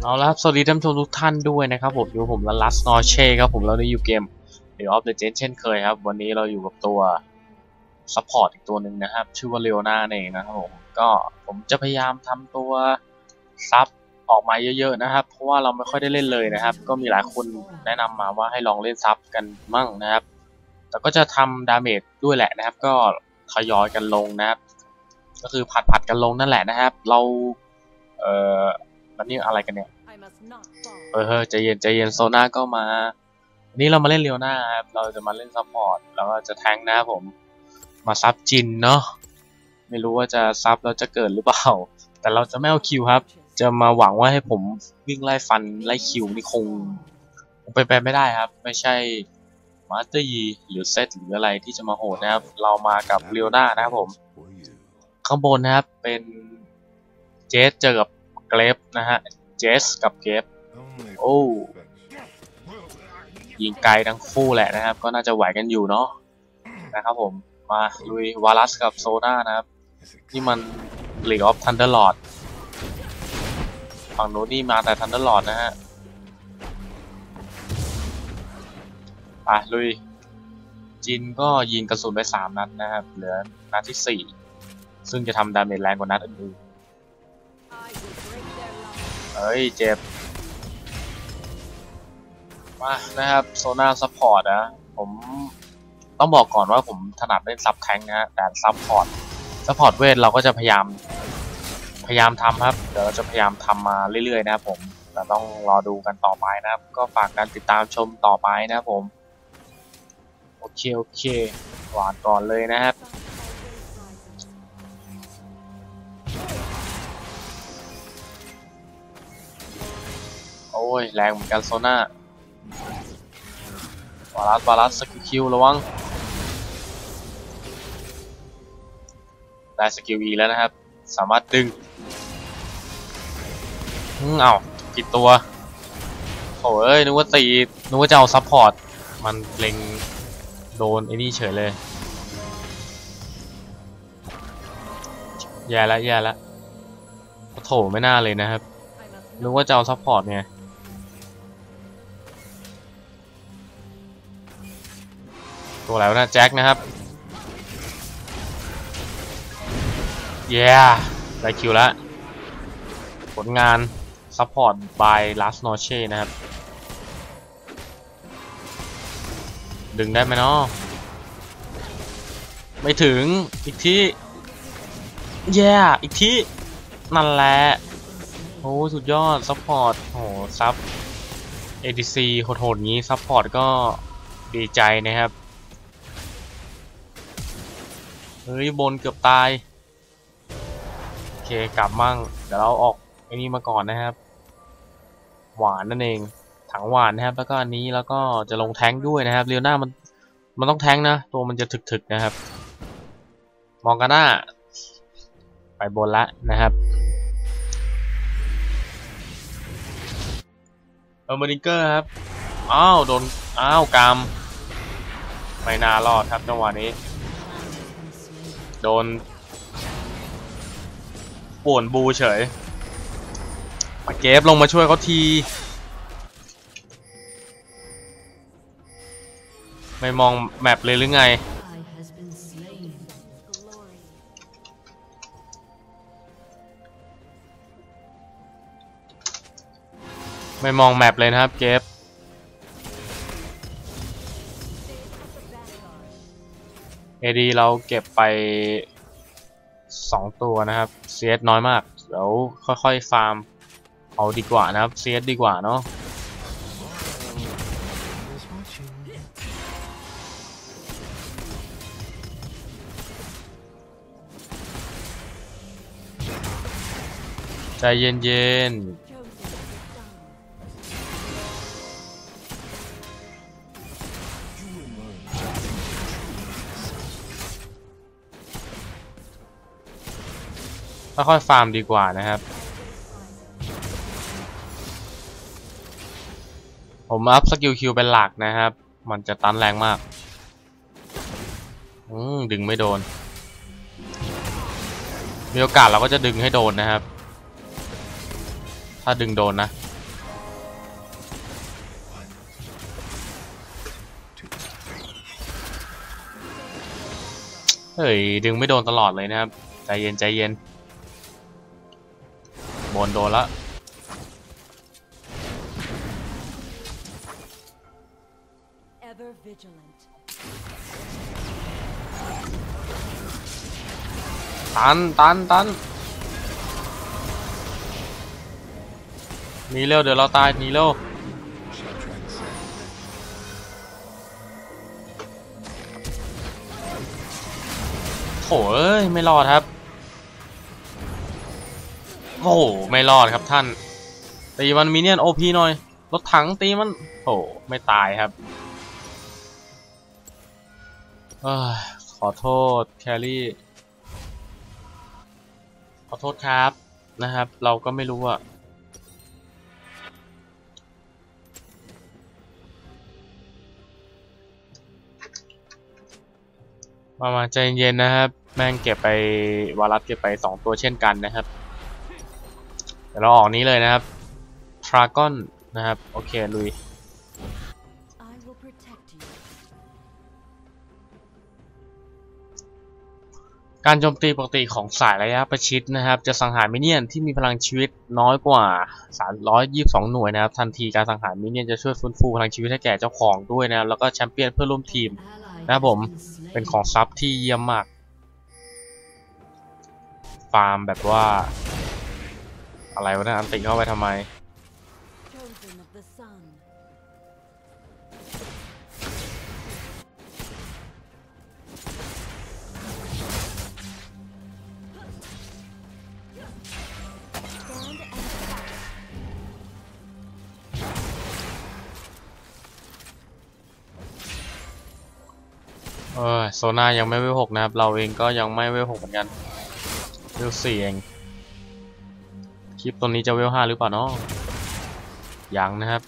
เอาละครับสวัสดีท่านผู้ชมทุกท่านด้วยนะครับผมอยู่ผมลัสนอเช่ครับผมเราได้อยู่เกม League of Legends เช่นเคยครับวันนี้เราอยู่กับตัวซัพพอร์ตอีกตัวหนึ่งนะครับชื่อว่าเลโอนาเองนะครับผมจะพยายามทำตัวซับออกมาเยอะๆนะครับเพราะว่าเราไม่ค่อยได้เล่นเลยนะครับก็มีหลายคนแนะนำมาว่าให้ลองเล่นซับกันมั่งนะครับแต่ก็จะทำดาเมจด้วยแหละนะครับก็ทยอยกันลงนะครับก็คือผัดกันลงนั่นแหละนะครับเราแล้วนี่อะไรกันเนี่ยใจเย็นโซน่าก็มาวันนี้เรามาเล่นเรียวหน้าครับเราจะมาเล่นซัพพอร์ตแล้วก็จะแทงค์นะผมมาซับจินเนาะไม่รู้ว่าจะซับแล้วจะเกิดหรือเปล่าแต่เราจะไม่เอาคิวครับจะมาหวังว่าให้ผมวิ่งไล่ฟันไล่คิวนี่คงเป็นไปไม่ได้ครับไม่ใช่มาสเตอร์ยีหรือเซตหรืออะไรที่จะมาโหดนะครับเรามากับเรียวหน้านะครับผมข้างบนนะครับเป็นเจสเจอกับเกรฟนะฮะเจสกับเกรฟโอ้ยิงไกลทั้งคู่แหละนะครับก็น่าจะไหวกันอยู่เนาะนะครับผมมาลุยวาลัสกับโซน่านะครับนี่มัน League of Thunderlord ฝั่งโน้นนี่มาแต่ Thunderlord นะฮะไปลุยจินก็ยิงกระสุนไป3 นัดนะครับเหลือนัดที่4ซึ่งจะทำดาเมจแรงกว่านัดอื่นๆเฮ้ยเจ็บมานะครับโซน่าซัพพอร์ตนะผมต้องบอกก่อนว่าผมถนัดเล่นซับแทงนะแต่ซัพพอร์ตเวทเราก็จะพยายามทำครับเดี๋ยวเราจะพยายามทำมาเรื่อยๆนะครับผมแต่ต้องรอดูกันต่อไปนะครับก็ฝากการติดตามชมต่อไปนะครับผมโอเคหวานก่อนเลยนะครับโอ้ยแรงเหมือนกันโซน่าวาลัสสกิลคิวระวังได้สกิล E แล้วนะครับสามารถดึงเอากี่ตัวโอ้ยนึกว่าจะเอาซัพพอร์ตมันเล็งโดนไอ้นี่เฉยเลยแย่แล้วโถไม่น่าเลยนะครับนึกว่าจะเอาซัพพอร์ตไงตัวแล้วนะแจ็คนะครับได้คิวแล้วผลงานซัพพอร์ต by Last Noche นะครับดึงได้ไหมเนาะไม่ถึงอีกทีอีกทีนั่นแหละโอ้สุดยอดซัพพอร์ตโหซับ ADC โหดๆงี้ซัพพอร์ตก็ดีใจนะครับเฮ้ยบนเกือบตายโอเคกลับมั่งเดี๋ยวเราออกไอ้นี่มาก่อนนะครับหวานนั่นเองถังหวานนะครับแล้วก็อันนี้แล้วก็จะลงแท้งด้วยนะครับเรียวหน้ามันต้องแท้งนะตัวมันจะถึกๆนะครับมองกันหน้าไปบนละนะครับมาดิงเกอร์ครับโดนกามไม่น่ารอดครับจังหวะนี้โดนป่วนบูเฉยมาเก็บลงมาช่วยเขาทีไม่มองแมปเลยหรือไงไม่มองแมปเลยนะครับเก็บADเราเก็บไป2 ตัวนะครับ CS น้อยมากเดี๋ยวค่อยๆฟาร์มเอาดีกว่านะครับ CS ดีกว่าเนาะใจเย็นค่อยๆฟาร์มดีกว่านะครับผมอัพสกิลคิวเป็นหลักนะครับมันจะตันแรงมากดึงไม่โดนมีโอกาสเราก็จะดึงให้โดนนะครับถ้าดึงโดนนะเฮ้ยดึงไม่โดนตลอดเลยนะครับใจเย็นใจเย็นบนโดนละตันหนีเร็วเดี๋ยวเราตายหนีเร็วโถ่เอ้ยไม่รอดครับโอ้โหไม่รอดครับท่านตีมันมิเนียนโอพีหน่อยรถถังตีมันโอ้ไม่ตายครับขอโทษแครี่ขอโทษครับนะครับเราก็ไม่รู้อะมาใจเย็นนะครับแม่งเก็บไปวารัสเก็บไป2ตัวเช่นกันนะครับเดี๋ยวเราออกนี้เลยนะครับทรากอนนะครับโอเคลุยการโจมตีปกติของสายระยะประชิดนะครับจะสังหารมินเนี่ยนที่มีพลังชีวิตน้อยกว่า322หน่วยนะครับทันทีการสังหารมินเนี่ยนจะช่วยฟื้นฟูพลังชีวิตให้แก่เจ้าของด้วยนะครับแล้วก็แชมเปี้ยนเพื่อนร่วมทีมนะครับผมเป็นของซับที่เยี่ยมมากฟาร์มแบบว่าอะไรวะเนี่ยอันติเข้าไปทำไมโซน่ายังไม่เวล6นะครับเราเองก็ยังไม่เวล6เหมือนกันเวล4เองคลิปตัวนี้จะเวล5หรือเปล่าเนาะยังนะครับ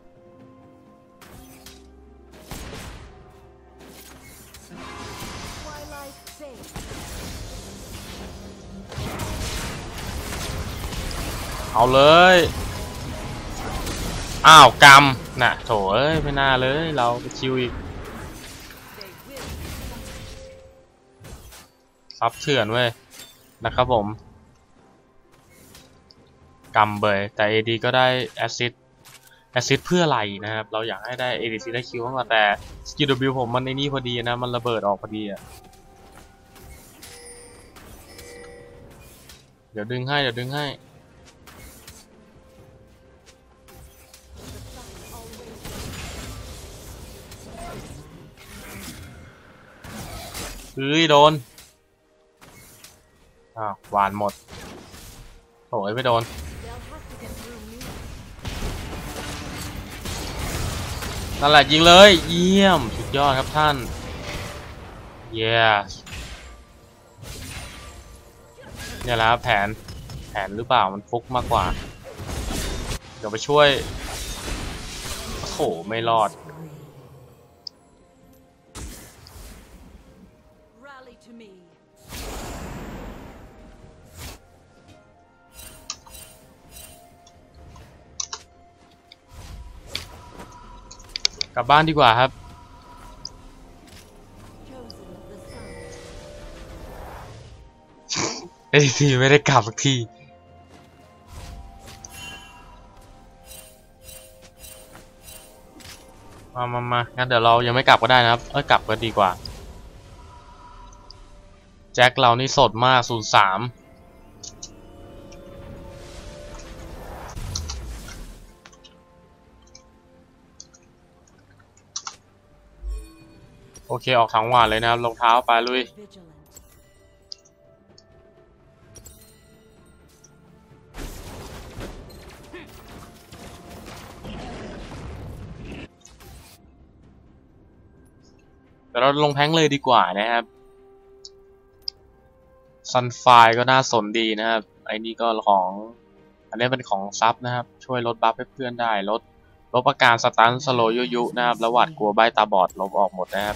เอาเลยอ้าวกำน่ะโถเอ้ยไม่น่าเลยเราไปชิวอีกซับเถื่อนเว้ยนะครับผมกำเบยแต่ AD ก็ได้แอสซิดเพื่ออะไรนะครับเราอยากให้ได้ ADC ได้คิวมากกว่าแต่ SKW ผมมันในนี่พอดีนะมันระเบิดออกพอดีอะเดี๋ยวดึงให้เฮ้ยโดนหวานหมดโอ้ยไม่โดนนั่นแหละยิงเลยเยี่ยมสุดยอดครับท่านyes เนี่ยแหละแผนหรือเปล่ามันฟุกมากกว่าเดี๋ยวไปช่วยโอ้โหไม่รอดกลับบ้านดีกว่าครับทีไม่ได้กลับสักทีมางั้นเดี๋ยวเรายังไม่กลับก็ได้นะครับกลับก็ดีกว่าแจ็คเรานี่สดมาก03โอเคออกทางหวานเลยนะครับรองเท้าไปลุยแต่เราลงแพ้งเลยดีกว่านะครับซันไฟก็น่าสนดีนะครับไอ้นี่ก็ของอันนี้เป็นของซับนะครับช่วยลดบัฟให้เพื่อนได้ลดอาการสตันสโลยุนะครับแล้วหวาดกลัวใบตาบอดลบออกหมดนะครับ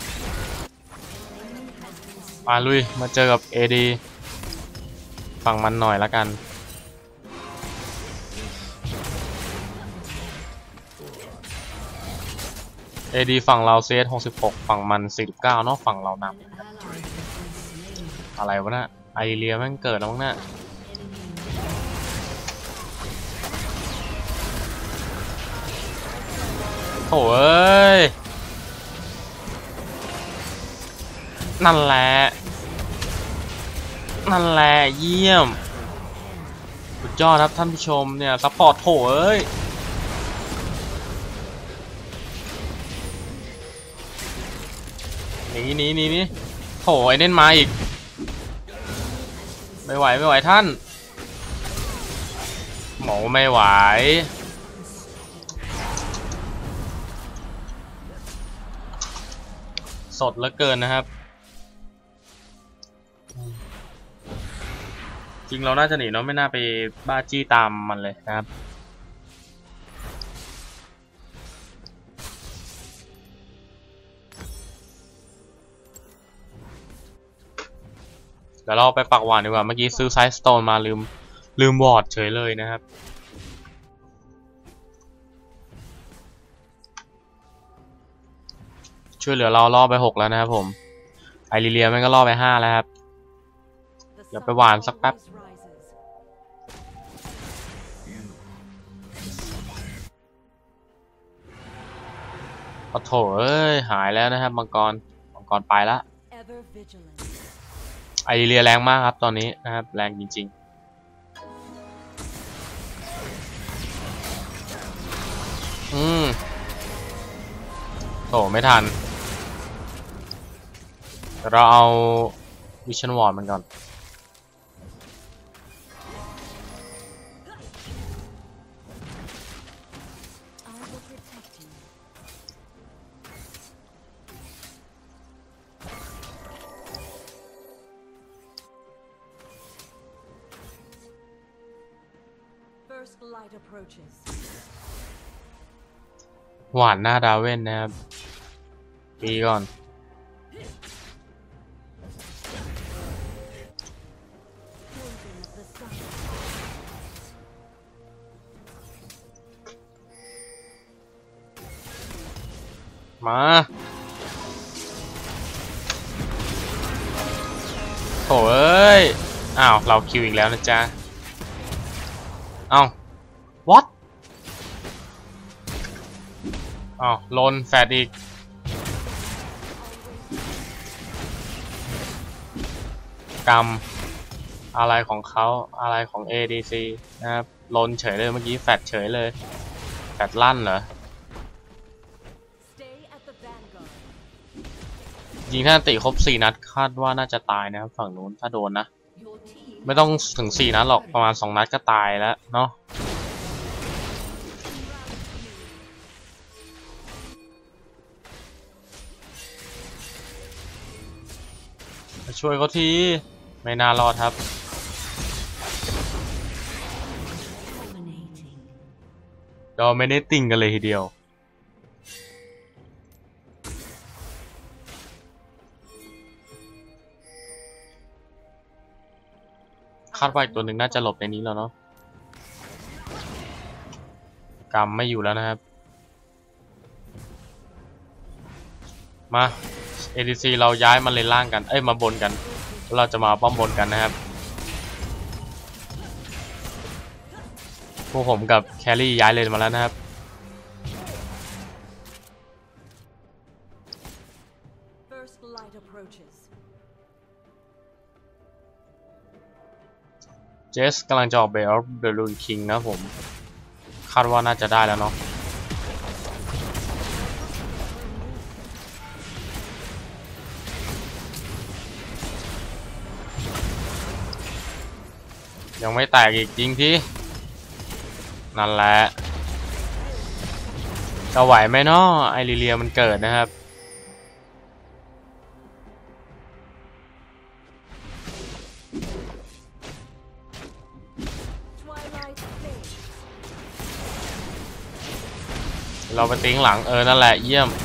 มาลุยมาเจอกับ AD ฝั่งมันหน่อยละกัน AD ฝั่งเรา CS 66ฝั่งมัน49เนาะฝั่งเรานำอะไรวะน่ะไอเรียแม่งเกิดแล้วมั้งน่ะโถ่เอ้ยนั่นแหละเยี่ยมสุดยอดครับท่านผู้ชมเนี่ยซัพพอร์ตโถ่เอ้ยหนีโถ่ไอเน่นมาอีกไม่ไหวท่านหมอไม่ไหวสดเหลือเกินนะครับจริงเราน่าจะหนีเนาะไม่น่าไปบ้าจี้ตามมันเลยนะครับเดี๋ยวเราไปปักหวานดีกว่าเมื่อกี้ซื้อไซส์สโตนมาลืมวอร์ดเฉยเลยนะครับช่วยเหลือเราล่อไป6แล้วนะครับผมไอริเลียมันก็ล่อไป5แล้วครับเดี๋ยวไปหวานสักแป๊บโอ้โถเอ้ยหายแล้วนะครับมังกรไปละไอริเลียแรงมากครับตอนนี้นะครับแรงจริงๆโถไม่ทันเราเอาวิชั่นวอร์ดมันก่อนหวานหน้าดาเว่นนะครับตีก่อนมาโถ่เอ้ยอ้าวเราคิวอีกแล้วนะจ๊ะอ้าว what อ้าวลนแฟดอีกกรรมอะไรของเขาอะไรของ ADC นะครับลนเฉยเลยเมื่อกี้แฟดเฉยเลยแฟดลั่นเหรอยิงถ้าติครบ4นัดคาดว่าน่าจะตายนะครับฝั่งนู้นถ้าโดนนะไม่ต้องถึง4นัดหรอกประมาณ2นัดก็ตายแล้วเนาะช่วยเขาทีไม่น่ารอดครับโดมิเนตติ้งกันเลยทีเดียวคาดว่าอีกตัวหนึ่งน่าจะหลบในนี้แล้วเนาะกรรมไม่อยู่แล้วนะครับมา ADC เราย้ายมาเลนล่างกันมาบนกันแล้วเราจะมาป้อมบนกันนะครับพวกผมกับแครี่ย้ายเลนมาแล้วนะครับเจสกำลังจะออกเบลเดลูนคิงนะผมคาดว่าน่าจะได้แล้วเนาะยังไม่แตกอีกจริงที่นั่นแหละจะไหวไหมเนาะไอริเลียมันเกิดนะครับเราไปติ้งหลังนั่นแหละเยี่ยม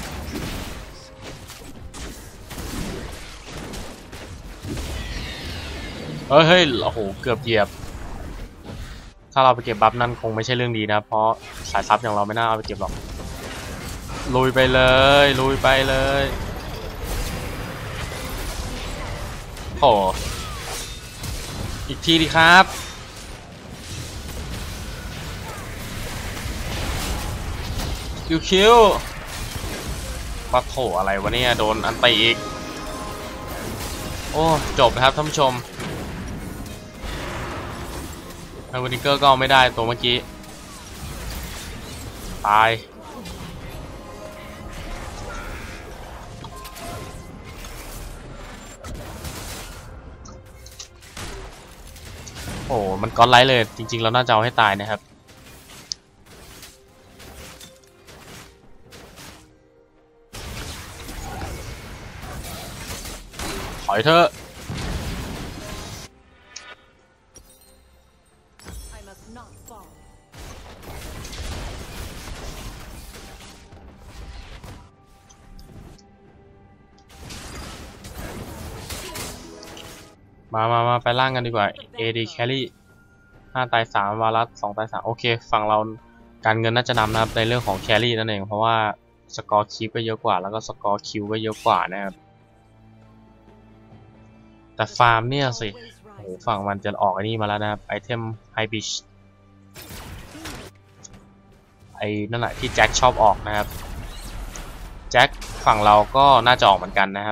เฮ้ยโอ้โหเกือบเหยียบถ้าเราไปเก็บบัฟนั่นคงไม่ใช่เรื่องดีนะเพราะสายซับอย่างเราไม่น่าเอาไปเก็บหรอกลุยไปเลยโอ้อีกทีดีครับคิวมาโถอะไรวะเนี่ยโดนอันไปอีกโอ้จบนะครับท่านผู้ชมไอวอนิเกอร์ก็ไม่ได้ตัวเมื่อกี้ตายโอ้มันก้อนไลท์เลยจริงๆเราน่าจะเอาให้ตายนะครับถอยเถอะมาไปล่างกันดีกว่า AD Carry 5 ตาย 3 วารัส 2 ตาย 3โอเคฝั่งเราการเงินน่าจะนำนะครับในเรื่องของ Carry นั่นเองเพราะว่าสกอร์คีปก็เยอะกว่าแล้วก็สกอร์คิวก็เยอะกว่านะครับแต่ฟาร์มเนี่ยสิโอ้โหฝั่งมันจะออกไอ้นี่มาแล้วนะครับไอเทมไฮบิชไอ้นั่นแหละที่แจ็คชอบออกนะครับแจ็คฝั่งเราก็น่าจะออกเหมือนกันนะครับ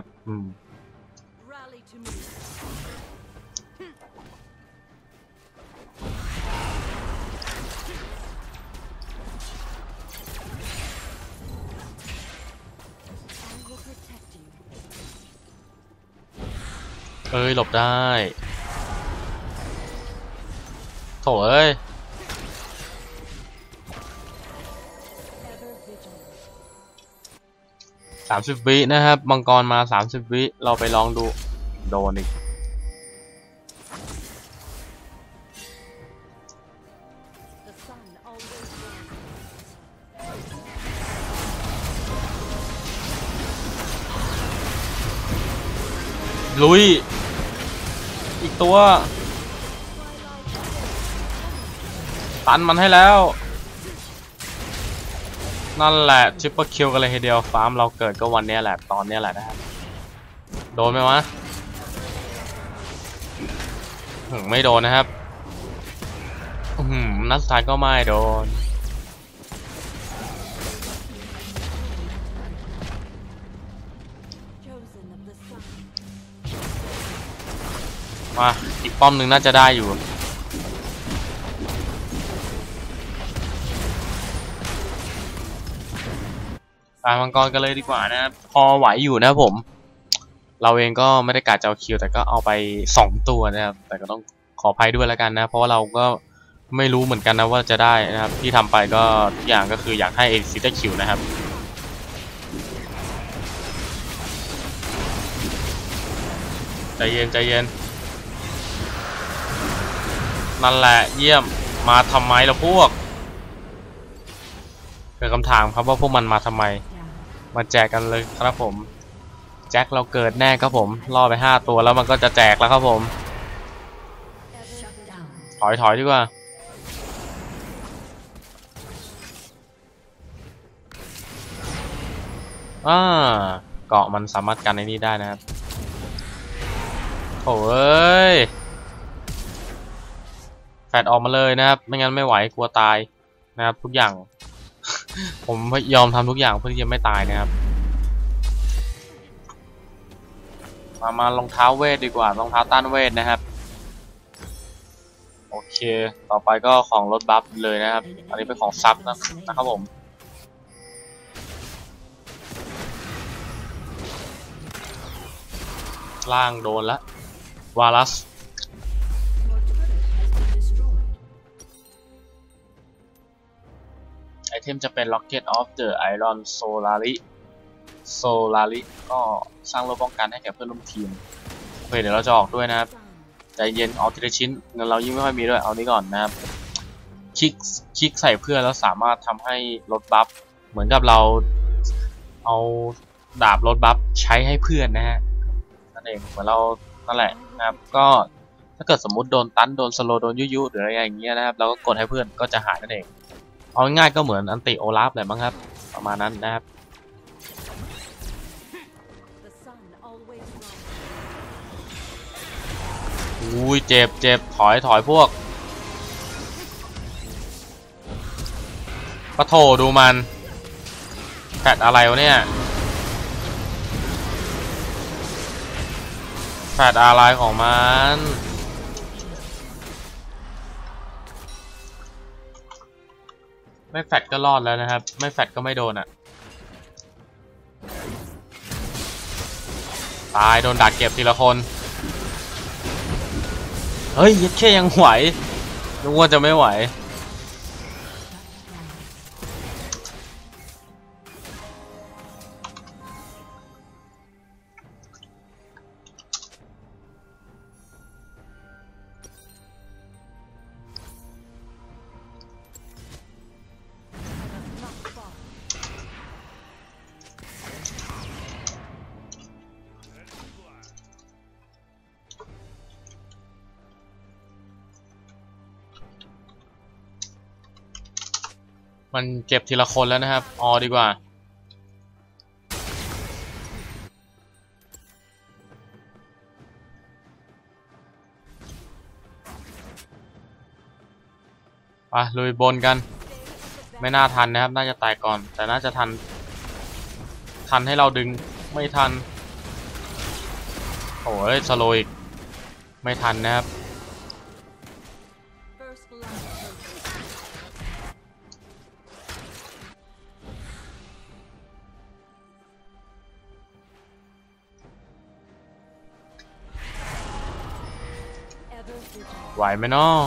หลบได้โถ่เอ้ย30 วินะครับมังกรมา30 วิเราไปลองดูโดนอีกลุยอีกตัวตันมันให้แล้วนั่นแหละทริปเปิลคิวกันเลยทีเดียวฟาร์มเราเกิดก็วันนี้แหละตอนนี้แหละนะครับโดนไหมวะไม่โดนนะครับนัดสุดท้ายก็ไม่โดนมาอีกป้อมหนึ่งน่าจะได้อยู่ตายมังกรกันเลยดีกว่านะครับพอไหวอยู่นะครับผมเราเองก็ไม่ได้กะจะเอาคิวแต่ก็เอาไป2 ตัวนะครับแต่ก็ต้องขออภัยด้วยแล้วกันนะเพราะว่าเราก็ไม่รู้เหมือนกันนะว่าจะได้นะครับที่ทำไปก็ทุกอย่างก็คืออยากให้เอซิตคิวนะครับใจเย็นนั่นแหละเยี่ยมมาทำไมล่ะพวกเกิดคำถามครับว่าพวกมันมาทำไมมาแจกกันเลยครับผมแจ็คเราเกิดแน่ครับผมล่อไป5 ตัวแล้วมันก็จะแจกแล้วครับผมถอยดีกว่าเกาะมันสามารถกันในนี้ได้นะครับโอ้ยแฟดออกมาเลยนะครับไม่งั้นไม่ไหวกลัวตายนะครับทุกอย่าง ผมยอมทำทุกอย่างเพื่อที่จะไม่ตายนะครับมารองเท้าเวทดีกว่ารองเท้าต้านเวทนะครับโอเคต่อไปก็ของลดบัฟเลยนะครับอันนี้เป็นของซับนะครับผมล่างโดนแล้ววาลัสไอเทมจะเป็น Rocket of the Iron Solari ก็สร้างโล่ป้องกันให้แก่เพื่อนร่วมทีมโอเคเดี๋ยวเราจะออกด้วยนะครับใจเย็นเอาทีละชิ้นเงินเรายิ่งไม่ค่อยมีด้วยเอานี้ก่อนนะครับคลิกใส่เพื่อนแล้วสามารถทำให้ลดบัฟเหมือนกับเราเอาดาบลดบัฟใช้ให้เพื่อนนะฮะนั่นเองเหมือนเรานั่นแหละนะครับก็ถ้าเกิดสมมุติโดนตันโดนสโลโดนยุหรืออะไรอย่างเงี้ยนะครับเราก็กดให้เพื่อนก็จะหายนั่นเองเอาง่ายๆก็เหมือนอันติโอลาฟเลยมั้งครับประมาณนั้นนะครับอุ้ยเจ็บเจ็บถอยพวกปะโถดูมันแฟดอะไรวะเนี่ยแฟดอะไรของมันไม่แฟดก็รอดแล้วนะครับไม่แฟดก็ไม่โดนอ่ะตายโดนดักเก็บทีละคนเฮ้ยยัดแค่ยังไหวนึกว่าจะไม่ไหวมันเก็บทีละคนแล้วนะครับออดีกว่าไปลุยบนกันไม่น่าทันนะครับน่าจะตายก่อนแต่น่าจะทันให้เราดึงไม่ทันโอ้ยสโลว์อีกไม่ทันนะครับไหวไหมเนาะ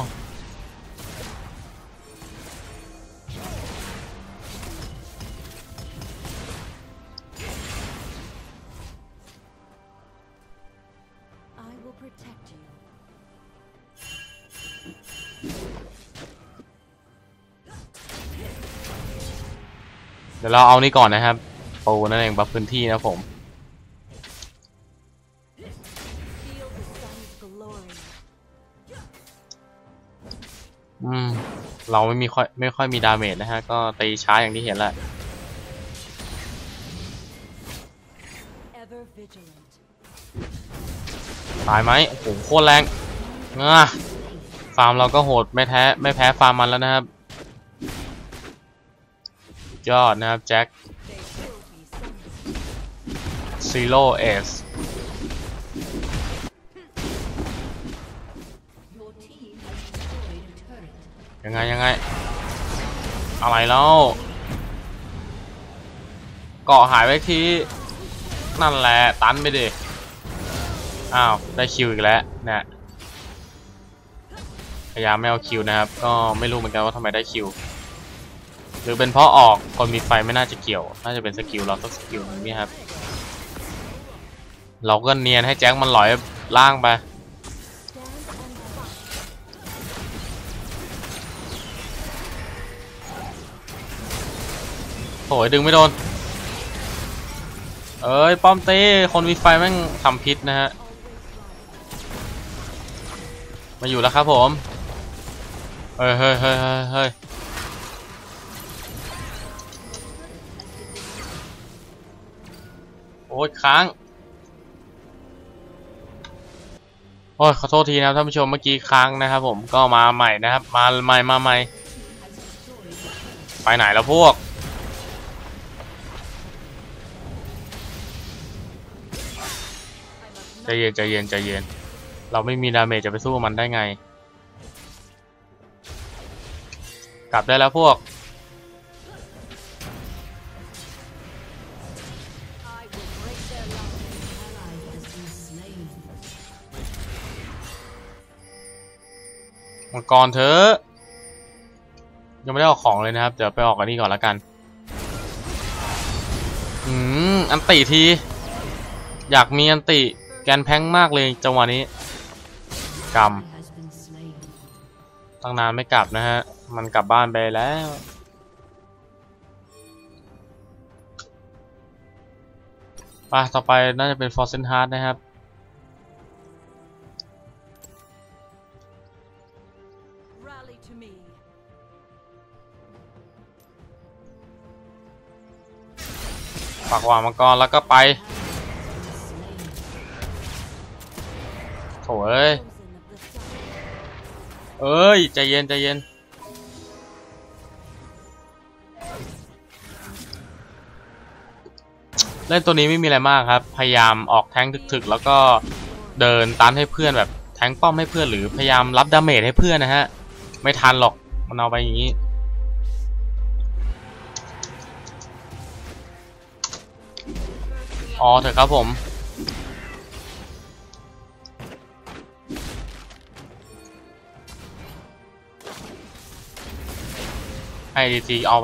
เดี๋ยวเราเอานี่ก่อนนะครับปูนั่นเองบัฟพื้นที่นะผมเราไม่ค่อยมีดาเมจนะฮะก็ตีช้าอย่างที่เห็นแหละตายไหมโอ้โหโคตรแรงฟาร์มเราก็โหดไม่แพ้ฟาร์มมันแล้วนะครับยอดนะครับแจ็คซีโร่เอสยังไงอะไรแล้วเกาะหายไปทีนั่นแหละตันไปดิอ้าวได้คิวอีกแล้วเนี่ยพยายามไม่เอาคิวนะครับก็ไม่รู้เหมือนกันว่าทำไมได้คิวหรือเป็นเพราะออกคนมีไฟไม่น่าจะเกี่ยวน่าจะเป็นสกิลเราต้องสกิลนี้ครับเราก็เนียนให้แจ็คมันหลอยล่างไปโอยดึงไม่โดนเอ้ยป้อมเต้คนมีไฟแม่งทำพิษนะฮะมาอยู่แล้วครับผมเฮ้ยโอ้ยค้างโอ้ยขอโทษทีนะครับท่านผู้ชมเมื่อกี้ค้างนะครับผมก็มาใหม่นะครับมาใหม่ไปไหนแล้วพวกใจเย็นเราไม่มีดาเมจจะไปสู้มันได้ไงกลับได้แล้วพวกมังกรเถอะยังไม่ได้ออกของเลยนะครับเดี๋ยวไปออกอันนี้ก่อนแล้วกันอันติทีอยากมีอันติแกนแพงมากเลยจังหวะนี้กรรมตั้งนานไม่กลับนะฮะมันกลับบ้านไปแล้วไปต่อไปน่าจะเป็น Frozen Heart นะครับฝากวางมังกรแล้วก็ไปโถ่เอ้ยอ้ยใจเย็นใจเย็นเล่นตัวนี้ไม่มีอะไรมากครับพยายามออกแทงถึกๆแล้วก็เดินตันให้เพื่อนแบบแทงป้อมให้เพื่อนหรือพยายามรับดาเมจให้เพื่อนนะฮะไม่ทันหรอกมันเอาไปอย่างนี้อ๋อเถอะครับผมให้ดีทีเอาไป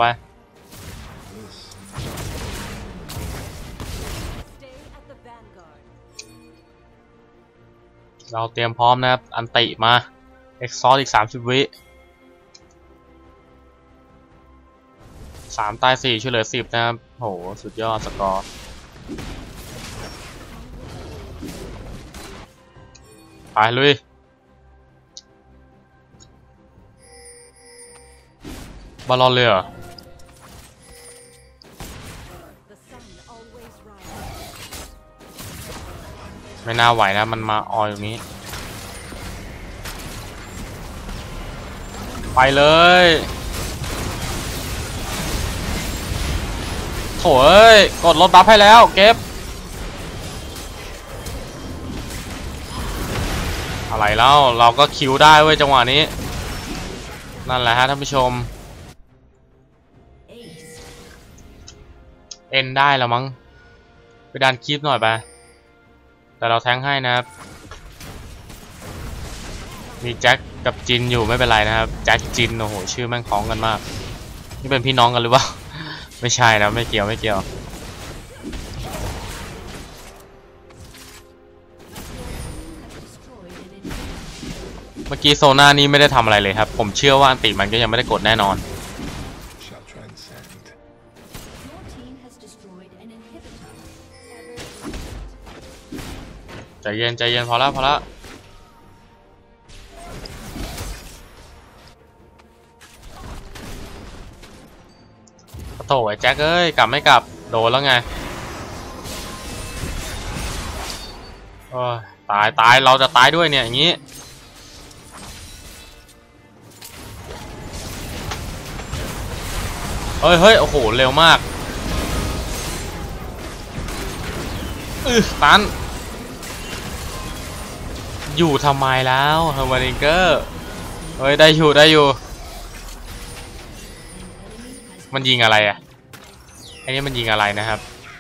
เราเตรียมพร้อมนะครับอันติมาเอ็กซอร์อีก30 วิ3 ตาย 4ช่วยเหลือ10นะครับโหสุดยอดสกอร์ไปลุยบอลลอนเลยเหรอไม่น่าไหวนะมันมาออยตรงนี้ไปเลยโถ่เอ้ยกดลดบัฟให้แล้วเก็บอะไรแล้วเราก็คิวได้เว้ยจังหวะนี้นั่นแหละฮะท่านผู้ชมเอ็นได้แล้วมั้งไปดันคลิปหน่อยไปแต่เราแทงให้นะครับมีแจ็คกับจินอยู่ไม่เป็นไรนะครับแจ็คจินโอ้โหชื่อแม่งคล้องกันมากนี่เป็นพี่น้องกันหรือเปล่าไม่ใช่นะไม่เกี่ยวไม่เกี่ยวเมื่อกี้โซน่านี่ไม่ได้ทำอะไรเลยครับผมเชื่อว่าอันติมันก็ยังไม่ได้กดแน่นอนใจเย็นใจเย็นพอละพอละโถ่ไอ้แจ็คเอ้ยกลับไม่กลับโดนแล้วไงตายตายเราจะตายด้วยเนี่ยอย่างนี้เฮ้ยเฮ้ยโอ้โหเร็วมากตันอยู่ทำไมแล้วเฮอร์มานิเกอร์เฮ้ยได้อยู่ได้อยู่มันยิงอะไรอ่ะไอ้นี่มันยิงอะไรนะครับ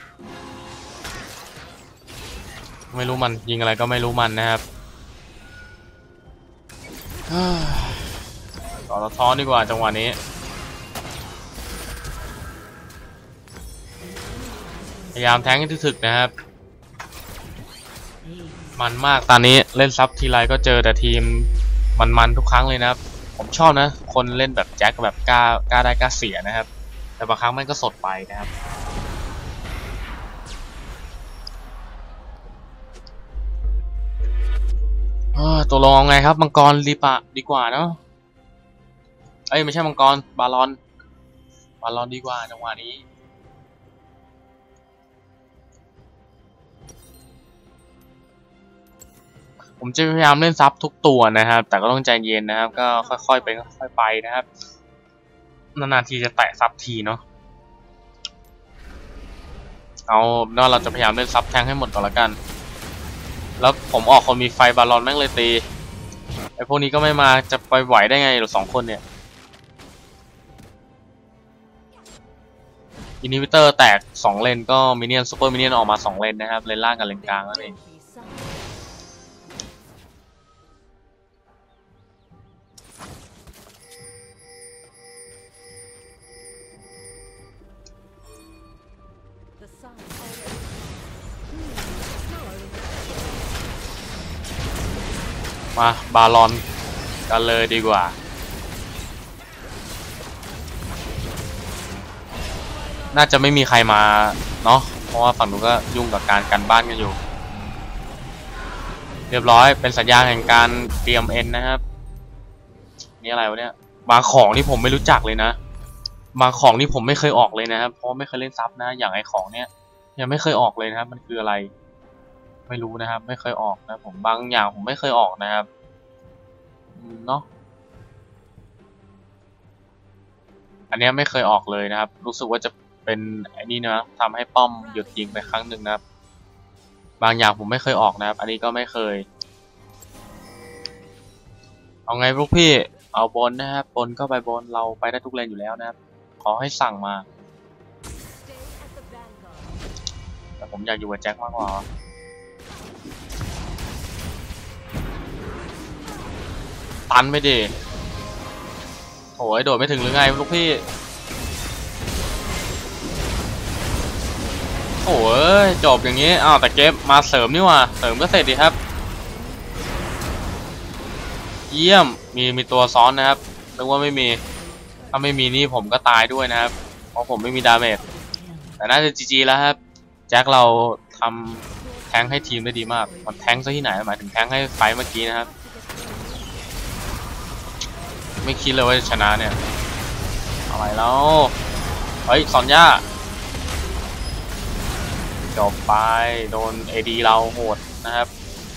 ไม่รู้มันยิงอะไรก็ไม่รู้มันนะครับต่อท้อนดีกว่าจังหวะนี้พยายามแทงให้ถึกๆนะครับมันมากตอนนี้เล่นซับทีไรก็เจอแต่ทีมมันทุกครั้งเลยนะครับผมชอบนะคนเล่นแบบแจ็คแบบกล้าได้กล้าเสียนะครับแต่บางครั้งมันก็สดไปนะครับตัวรองไงครับมังกรรีปะดีกว่าเนาะเอ้ยไม่ใช่มังกรบาลอนดีกว่าจังหวะนี้ผมจะพยายามเล่นซับทุกตัวนะครับแต่ก็ต้องใจเย็นนะครับก็ค่อยๆไปค่อยๆไปนะครับนานๆทีจะแตะซับทีเนาะเอาเนาะเราจะพยายามเล่นซับแทงให้หมดก่อนละกันแล้วผมออกคนมีไฟบาลอนแม่งเลยตีไอพวกนี้ก็ไม่มาจะไปไหวได้ไงหรือ2 คนเนี่ยอินฮิบิเตอร์แตก2 เลนก็มิเนียนซูเปอร์มิเนียนออกมา2 เลนนะครับเลนล่างกับเลนกลางนั่นเองมาบาลอนกันเลยดีกว่าน่าจะไม่มีใครมาเนาะเพราะว่าฝั่งนู้นก็ยุ่งกับการกันบ้านกันอยู่เรียบร้อยเป็นสัญญาณแห่งการเตรียมเอ็นนะครับนี่อะไรวะเนี่ยบางของที่ผมไม่รู้จักเลยนะบางของที่ผมไม่เคยออกเลยนะครับเพราะไม่เคยเล่นซับนะอย่างไอของเนี้ยยังไม่เคยออกเลยนะครับมันคืออะไรไม่รู้นะครับไม่เคยออกนะผมบางอย่างผมไม่เคยออกนะครับเนาะอันนี้ไม่เคยออกเลยนะครับรู้สึกว่าจะเป็นไอ้นี่นะทำให้ป้อมหยุดยิงไปครั้งหนึ่งนะครับบางอย่างผมไม่เคยออกนะครับอันนี้ก็ไม่เคยเอาไงพวกพี่เอาบนนะครับบนก็ไปบนเราไปได้ทุกเลนอยู่แล้วนะครับขอให้สั่งมาแต่ผมอยากอยู่กับแจ็คมากกว่าตันไม่ดีโอ้ยโดดไม่ถึงหรือไงลูกพี่โอ้ยจบอย่างนี้อ้าวแต่เกมมาเสริมนี่หว่าเสริมก็เสร็จดีครับเยี่ยมมีตัวซ้อนนะครับนึกว่าไม่มีถ้าไม่มีนี่ผมก็ตายด้วยนะครับเพราะผมไม่มีดาเมจแต่น่าจะจีจีแล้วครับแจ็คเราทำแทงให้ทีมได้ดีมากมันแทงซะที่ไหนหมายถึงแทงให้ไฟเมื่อกี้นะครับไม่คิดเลยว่าจะชนะเนี่ยอะไรแล้วเฮ้ยซอนย่าจบไปโดน AD เราโหดนะครับ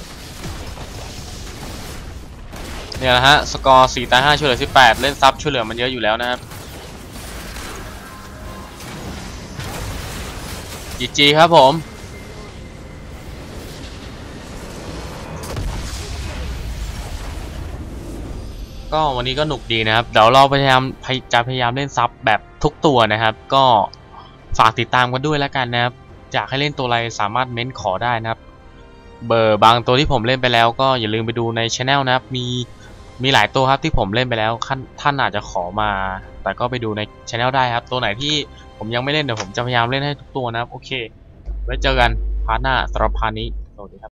เนี่ยนะฮะสกอร์4 ตาย 5ช่วยเหลือ18เล่นซับช่วยเหลือมันเยอะอยู่แล้วนะครับ GG ครับผมก็วันนี้ก็หนุกดีนะครับเดี๋ยวเราพยายามเล่นซับแบบทุกตัวนะครับก็ฝากติดตามกันด้วยแล้วกันนะครับอยากให้เล่นตัวอะไรสามารถเม้นขอได้นะครับเบอร์บางตัวที่ผมเล่นไปแล้วก็อย่าลืมไปดูในช anel นะครับมีหลายตัวครับที่ผมเล่นไปแล้วท่านอาจจะขอมาแต่ก็ไปดูในช anel ได้ครับตัวไหนที่ผมยังไม่เล่นเดี๋ยวผมจะพยายามเล่นให้ทุกตัวนะครับโอเคไว้เจอกันพาร์ทหน้าสำหรับพาร์ทนี้สวัสดีครับ